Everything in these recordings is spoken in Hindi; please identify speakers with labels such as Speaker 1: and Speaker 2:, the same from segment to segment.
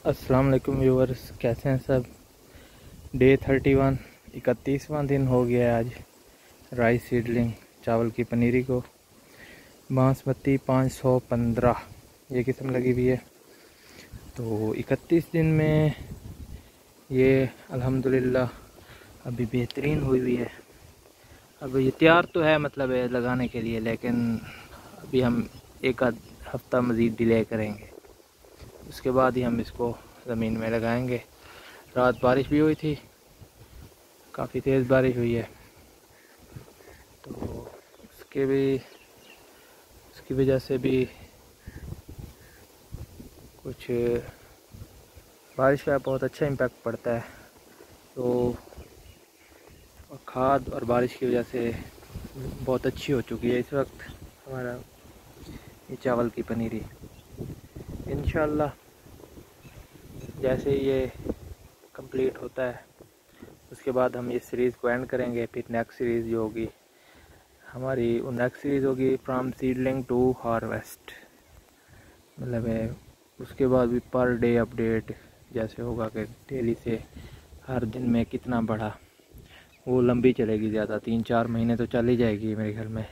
Speaker 1: अस्सलाम वालेकुम व्यूअर्स, कैसे हैं सब। डे 31 31वां दिन हो गया है आज राइस सीडलिंग चावल की पनीरी को। बासमती 515 ये किस्म लगी हुई है। तो 31 दिन में ये अल्हम्दुलिल्लाह अभी बेहतरीन हुई हुई है। अब ये तैयार तो है, मतलब है लगाने के लिए, लेकिन अभी हम एक आध हफ्ता मज़ीद डिले करेंगे, उसके बाद ही हम इसको ज़मीन में लगाएंगे। रात बारिश भी हुई थी, काफ़ी तेज़ बारिश हुई है, तो उसकी वजह से भी कुछ बारिश का बहुत अच्छा इम्पैक्ट पड़ता है। तो और खाद और बारिश की वजह से बहुत अच्छी हो चुकी है इस वक्त हमारा ये चावल की पनीरी। इंशाल्लाह जैसे ये कंप्लीट होता है उसके बाद हम इस सीरीज़ को एंड करेंगे। फिर नेक्स्ट सीरीज़ जो होगी हमारी, वो नेक्स्ट सीरीज़ होगी फ्रॉम सीडलिंग टू हार्वेस्ट, मतलब है उसके बाद भी पर डे अपडेट जैसे होगा कि डेली से हर दिन में कितना बढ़ा, वो लंबी चलेगी, ज़्यादा 3-4 महीने तो चल ही जाएगी मेरे ख्याल में।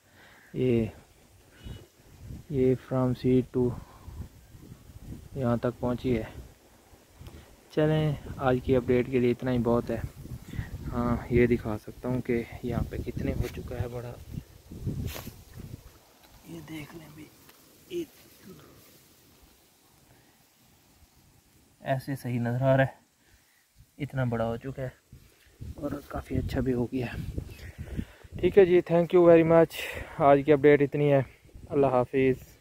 Speaker 1: ये फ्रॉम सीड टू यहाँ तक पहुँची है। चलें, आज की अपडेट के लिए इतना ही बहुत है। हाँ, ये दिखा सकता हूँ कि यहाँ पे कितने हो चुका है बड़ा, ये देख लें भी, ऐसे सही नज़र आ रहा है, इतना बड़ा हो चुका है और काफ़ी अच्छा भी हो गया है। ठीक है जी, थैंक यू वेरी मच। आज की अपडेट इतनी है। अल्लाह हाफिज़।